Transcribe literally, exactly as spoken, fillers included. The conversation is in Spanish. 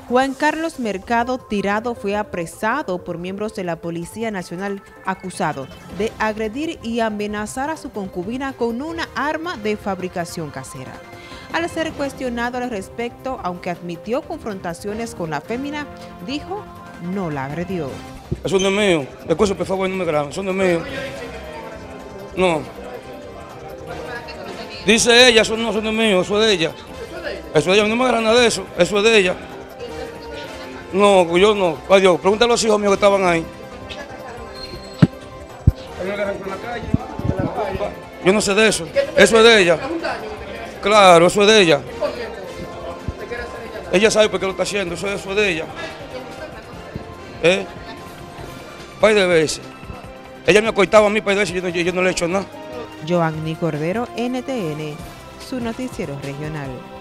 Juan Carlos Mercado Tirado fue apresado por miembros de la Policía Nacional acusado de agredir y amenazar a su concubina con una arma de fabricación casera. Al ser cuestionado al respecto, aunque admitió confrontaciones con la fémina, dijo no la agredió. Eso no es mío, de cosas por favor no me graben, eso no es mío. No. Dice ella, eso no, eso no es mío, eso es de ella. Eso es de ella, no me agarra nada de eso, eso es de ella. No, yo no. Adiós, pregúntale a los hijos míos que estaban ahí. Yo no sé de eso. Eso es de ella. Claro, eso es de ella. Ella sabe por qué lo está haciendo, eso, eso es de ella. ¿Eh? Par de veces. Ella me acortaba a mí par de veces y yo, yo, yo no le he hecho nada. Joanny Cordero, N T N, su noticiero regional.